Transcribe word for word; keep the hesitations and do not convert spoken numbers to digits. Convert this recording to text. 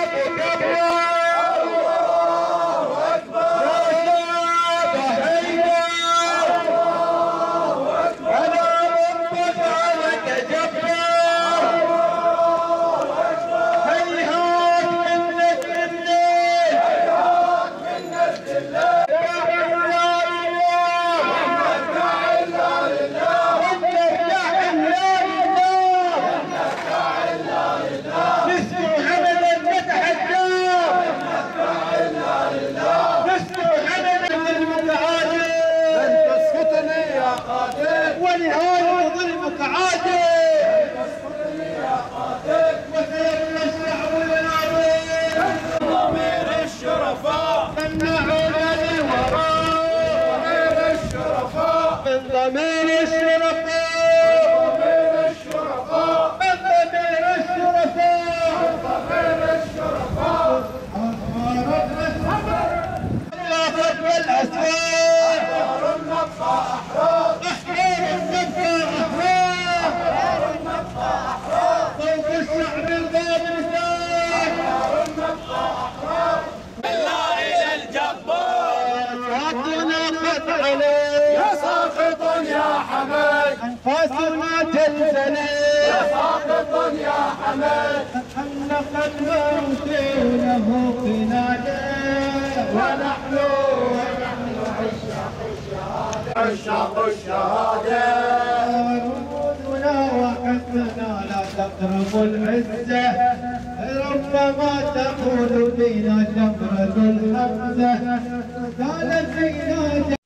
ونهاية ظلمك عادل وسيبنى الشعب العظيم ضمير الشرفاء منعون للوراء ضمير الشرفاء من ضمير الشرفاء ضمير الشرفاء من ضمير الشرفاء ضمير الشرفاء لا فضل الأسفار أحرار النبقى أحرار أحرار النبقى أحرار فوق الشعب الباطل أحرار النبقى أحرار بالله إلى الجبار صوتنا قد عليه يا ساقط يا حمد أنفاسنا تلتلي يا ساقط يا حمد تحلق الموت له قناده ونحن عشاق الشهادة رموزنا وحبنا لا تقربوا العزة ربما تقول فينا جمرة الحمزة قالت فينا